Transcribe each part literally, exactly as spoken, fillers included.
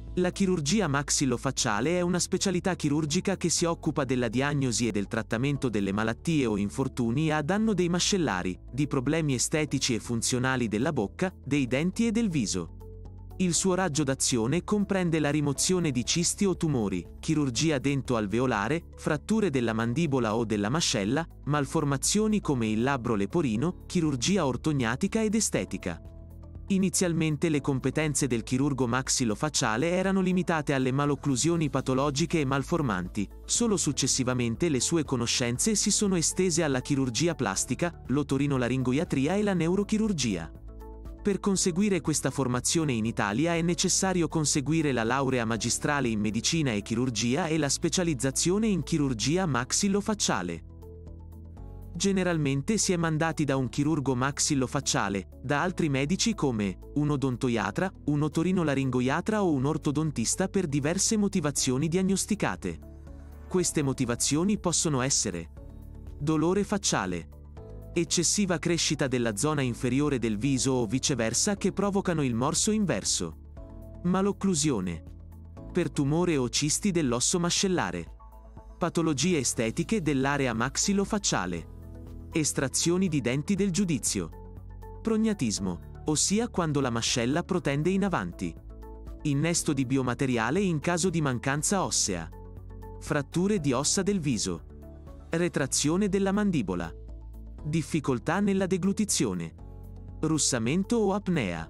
La chirurgia maxillofacciale è una specialità chirurgica che si occupa della diagnosi e del trattamento delle malattie o infortuni a danno dei mascellari, di problemi estetici e funzionali della bocca, dei denti e del viso. Il suo raggio d'azione comprende la rimozione di cisti o tumori, chirurgia dento-alveolare, fratture della mandibola o della mascella, malformazioni come il labbro leporino, chirurgia ortognatica ed estetica. Inizialmente le competenze del chirurgo maxillofacciale erano limitate alle malocclusioni patologiche e malformanti, solo successivamente le sue conoscenze si sono estese alla chirurgia plastica, l'otorinolaringoiatria e la neurochirurgia. Per conseguire questa formazione in Italia è necessario conseguire la laurea magistrale in medicina e chirurgia e la specializzazione in chirurgia maxillofacciale. Generalmente si è mandati da un chirurgo maxillofacciale, da altri medici come un odontoiatra, un otorinolaringoiatra o un ortodontista per diverse motivazioni diagnosticate. Queste motivazioni possono essere dolore facciale, eccessiva crescita della zona inferiore del viso o viceversa che provocano il morso inverso, malocclusione, per tumore o cisti dell'osso mascellare, patologie estetiche dell'area maxillofacciale, estrazioni di denti del giudizio, prognatismo, ossia quando la mascella protende in avanti, innesto di biomateriale in caso di mancanza ossea, fratture di ossa del viso, retrazione della mandibola, difficoltà nella deglutizione, russamento o apnea.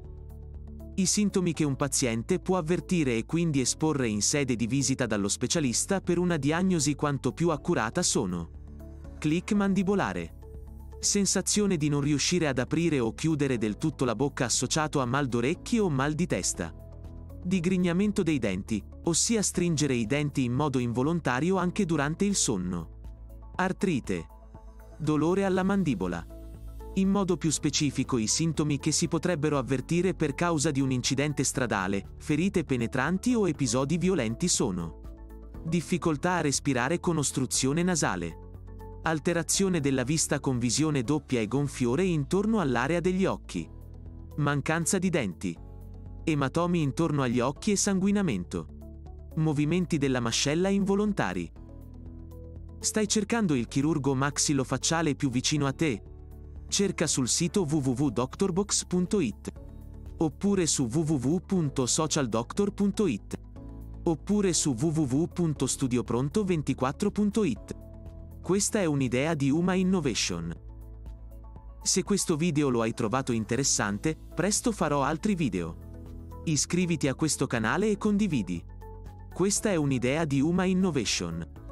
I sintomi che un paziente può avvertire e quindi esporre in sede di visita dallo specialista per una diagnosi quanto più accurata sono: click mandibolare, sensazione di non riuscire ad aprire o chiudere del tutto la bocca associato a mal d'orecchi o mal di testa, digrignamento dei denti, ossia stringere i denti in modo involontario anche durante il sonno, artrite, dolore alla mandibola. In modo più specifico i sintomi che si potrebbero avvertire per causa di un incidente stradale, ferite penetranti o episodi violenti sono: difficoltà a respirare con ostruzione nasale, alterazione della vista con visione doppia e gonfiore intorno all'area degli occhi, mancanza di denti, ematomi intorno agli occhi e sanguinamento, movimenti della mascella involontari. Stai cercando il chirurgo maxillofacciale più vicino a te? Cerca sul sito w w w punto doctorbox punto i t oppure su w w w punto socialdoctor punto i t oppure su w w w punto studiopronto ventiquattro punto i t. Questa è un'idea di Uma Innovation. Se questo video lo hai trovato interessante, presto farò altri video. Iscriviti a questo canale e condividi. Questa è un'idea di Uma Innovation.